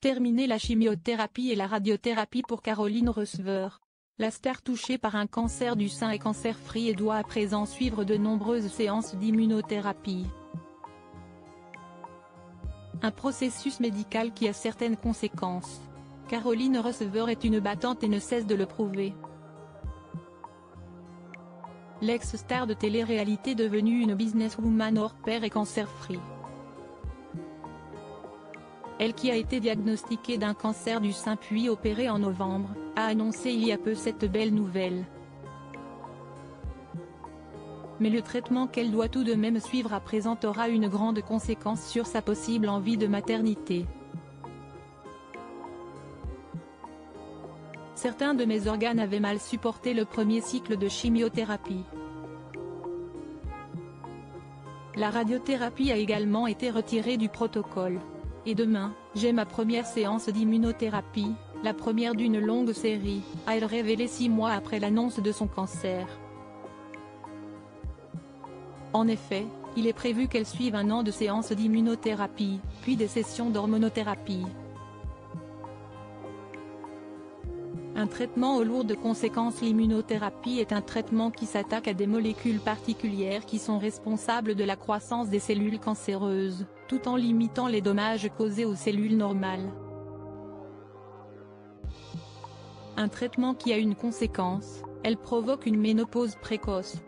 terminé la chimiothérapie et la radiothérapie pour Caroline Receveur. La star touchée par un cancer du sein est cancer-free et doit à présent suivre de nombreuses séances d'immunothérapie. Un processus médical qui a certaines conséquences. Caroline Receveur est une battante et ne cesse de le prouver. L'ex-star de télé-réalité devenue une businesswoman hors pair et cancer-free. Elle qui a été diagnostiquée d'un cancer du sein puis opérée en novembre, a annoncé il y a peu cette belle nouvelle. Mais le traitement qu'elle doit tout de même suivre à présent aura une grande conséquence sur sa possible envie de maternité. Certains de mes organes avaient mal supporté le premier cycle de chimiothérapie. La radiothérapie a également été retirée du protocole. Et demain, j'ai ma première séance d'immunothérapie, la première d'une longue série, a-t-elle révélé 6 mois après l'annonce de son cancer. En effet, il est prévu qu'elle suive 1 an de séances d'immunothérapie, puis des sessions d'hormonothérapie. Un traitement aux lourdes conséquences. L'immunothérapie est un traitement qui s'attaque à des molécules particulières qui sont responsables de la croissance des cellules cancéreuses, tout en limitant les dommages causés aux cellules normales. Un traitement qui a une conséquence, elle provoque une ménopause précoce.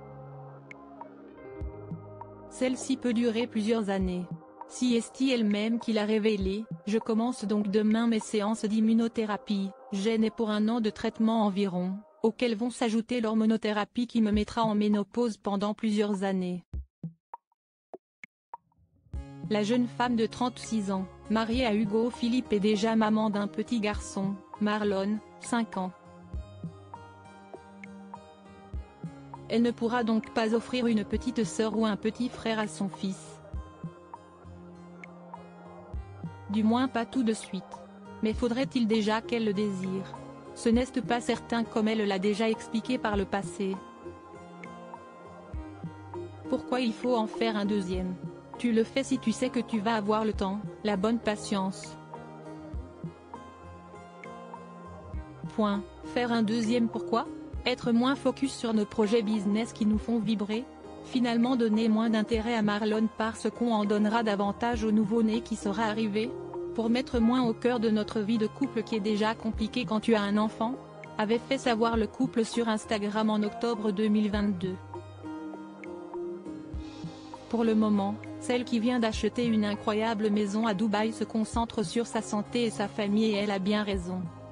Celle-ci peut durer plusieurs années. Si est elle-même qui l'a révélé, je commence donc demain mes séances d'immunothérapie, j'ai né pour 1 an de traitement environ, auxquels vont s'ajouter l'hormonothérapie qui me mettra en ménopause pendant plusieurs années. La jeune femme de 36 ans, mariée à Hugo Philippe est déjà maman d'un petit garçon, Marlon, 5 ans. Elle ne pourra donc pas offrir une petite sœur ou un petit frère à son fils. Du moins pas tout de suite. Mais faudrait-il déjà qu'elle le désire? Ce n'est pas certain comme elle l'a déjà expliqué par le passé. Pourquoi il faut en faire un deuxième? Tu le fais si tu sais que tu vas avoir le temps, la bonne patience. Point. Faire un deuxième pourquoi? Être moins focus sur nos projets business qui nous font vibrer? Finalement donner moins d'intérêt à Marlon parce qu'on en donnera davantage au nouveau-né qui sera arrivé? Pour mettre moins au cœur de notre vie de couple qui est déjà compliquée quand tu as un enfant? Avait fait savoir le couple sur Instagram en octobre 2022. Pour le moment, celle qui vient d'acheter une incroyable maison à Dubaï se concentre sur sa santé et sa famille et elle a bien raison.